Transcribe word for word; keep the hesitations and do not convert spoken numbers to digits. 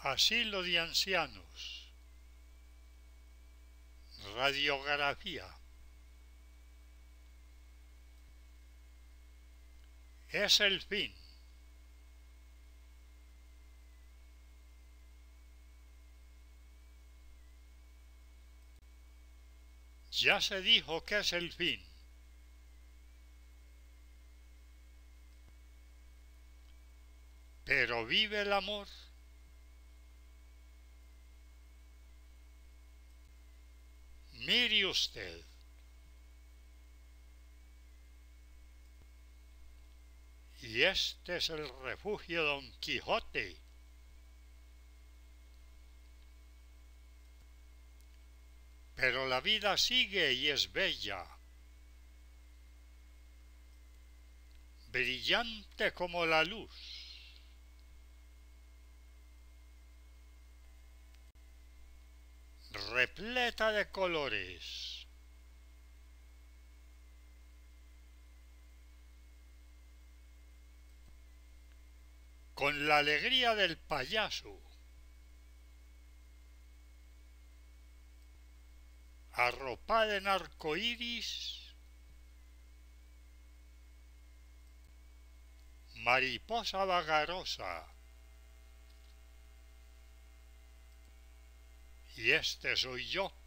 Asilo de ancianos. Radiografía. Es el fin. Ya se dijo que es el fin. Pero vive el amor. Mire usted. Y este es el refugio de Don Quijote. Pero la vida sigue y es bella, brillante como la luz. Repleta de colores. Con la alegría del payaso. Arropada en arcoíris. Mariposa vagarosa. Y este soy yo.